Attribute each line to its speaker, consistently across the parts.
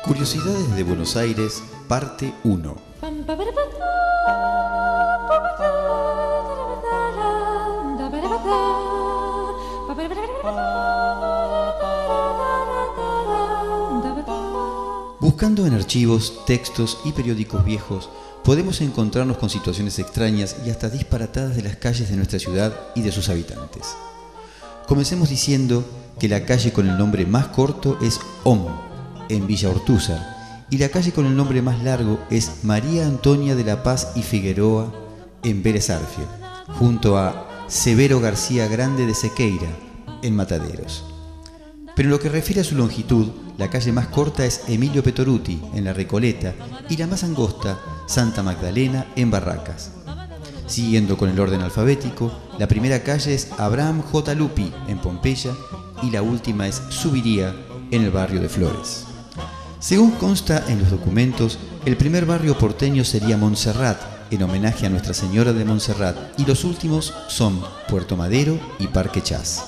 Speaker 1: Curiosidades de Buenos Aires, parte 1. Buscando en archivos, textos y periódicos viejos, podemos encontrarnos con situaciones extrañas y hasta disparatadas de las calles de nuestra ciudad y de sus habitantes. Comencemos diciendo que la calle con el nombre más corto es Om, en Villa Ortúzar, y la calle con el nombre más largo es María Antonia de la Paz y Figueroa, en Vélez Arfiel, junto a Severo García Grande de Sequeira, en Mataderos. Pero en lo que refiere a su longitud, la calle más corta es Emilio Petoruti, en La Recoleta, y la más angosta, Santa Magdalena, en Barracas. Siguiendo con el orden alfabético, la primera calle es Abraham J. Lupi, en Pompeya, y la última es Subiría, en el barrio de Flores. Según consta en los documentos, el primer barrio porteño sería Montserrat, en homenaje a Nuestra Señora de Montserrat, y los últimos son Puerto Madero y Parque Chas.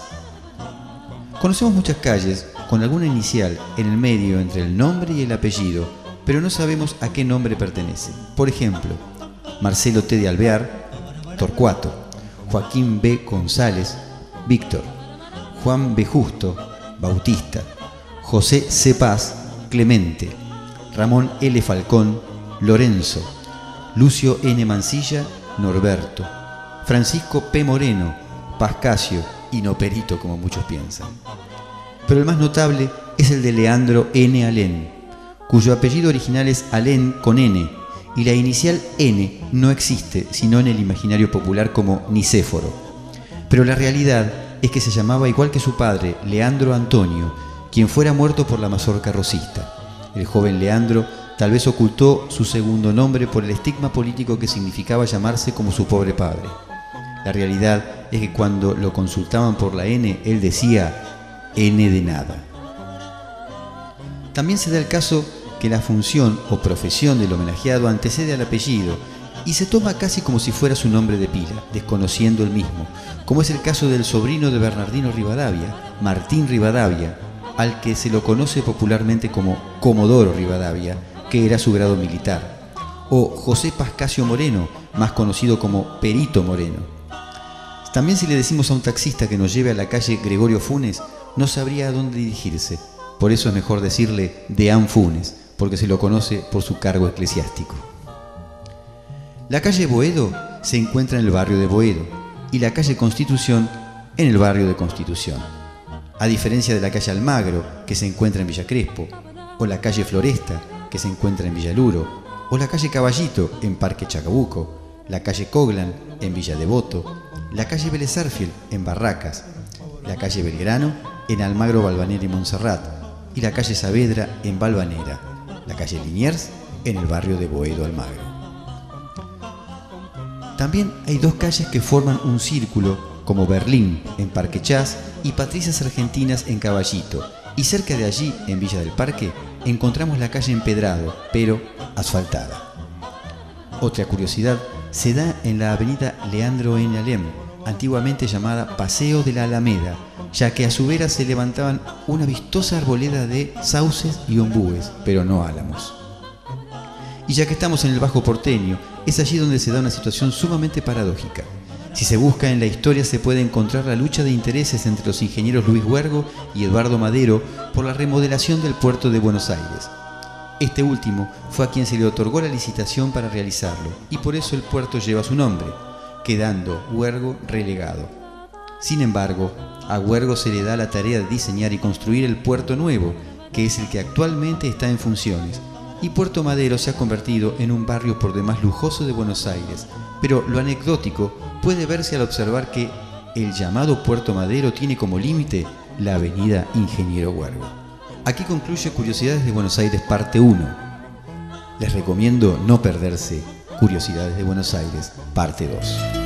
Speaker 1: Conocemos muchas calles con alguna inicial en el medio entre el nombre y el apellido, pero no sabemos a qué nombre pertenece. Por ejemplo, Marcelo T. de Alvear, Torcuato; Joaquín B. González, Víctor; Juan B. Justo, Bautista; José C. Paz, Clemente; Ramón L. Falcón, Lorenzo; Lucio N. Mancilla, Norberto; Francisco P. Moreno, Pascasio, y no Perito como muchos piensan. Pero el más notable es el de Leandro N. Alén, cuyo apellido original es Alén con N, y la inicial N no existe sino en el imaginario popular como Nicéforo. Pero la realidad es que se llamaba igual que su padre, Leandro Antonio, quien fuera muerto por la mazorca rosista. El joven Leandro tal vez ocultó su segundo nombre por el estigma político que significaba llamarse como su pobre padre. La realidad es que cuando lo consultaban por la N, él decía N de nada. También se da el caso que la función o profesión del homenajeado antecede al apellido y se toma casi como si fuera su nombre de pila, desconociendo el mismo, como es el caso del sobrino de Bernardino Rivadavia, Martín Rivadavia, al que se lo conoce popularmente como Comodoro Rivadavia, que era su grado militar, o José Pascasio Moreno, más conocido como Perito Moreno. También si le decimos a un taxista que nos lleve a la calle Gregorio Funes, no sabría a dónde dirigirse. Por eso es mejor decirle Deán Funes, porque se lo conoce por su cargo eclesiástico. La calle Boedo se encuentra en el barrio de Boedo y la calle Constitución en el barrio de Constitución. A diferencia de la calle Almagro, que se encuentra en Villa Crespo, o la calle Floresta, que se encuentra en Villa Luro, o la calle Caballito en Parque Chacabuco, la calle Coglan en Villa Devoto, la calle Vélez Arfiel en Barracas, la calle Belgrano en Almagro, Balvanera y Montserrat, y la calle Saavedra en Balvanera, la calle Liniers en el barrio de Boedo Almagro. También hay dos calles que forman un círculo, como Berlín en Parque Chas y Patricias Argentinas en Caballito, y cerca de allí, en Villa del Parque, encontramos la calle Empedrado, pero asfaltada. Otra curiosidad se da en la avenida Leandro N. Alem, antiguamente llamada Paseo de la Alameda, ya que a su vera se levantaban una vistosa arboleda de sauces y ombúes, pero no álamos. Y ya que estamos en el Bajo Porteño, es allí donde se da una situación sumamente paradójica. Si se busca en la historia se puede encontrar la lucha de intereses entre los ingenieros Luis Huergo y Eduardo Madero por la remodelación del puerto de Buenos Aires. Este último fue a quien se le otorgó la licitación para realizarlo, y por eso el puerto lleva su nombre, quedando Huergo relegado. Sin embargo, a Huergo se le da la tarea de diseñar y construir el puerto nuevo, que es el que actualmente está en funciones, y Puerto Madero se ha convertido en un barrio por demás lujoso de Buenos Aires, pero lo anecdótico puede verse al observar que el llamado Puerto Madero tiene como límite la avenida Ingeniero Huergo. Aquí concluye Curiosidades de Buenos Aires parte 1. Les recomiendo no perderse Curiosidades de Buenos Aires parte 2.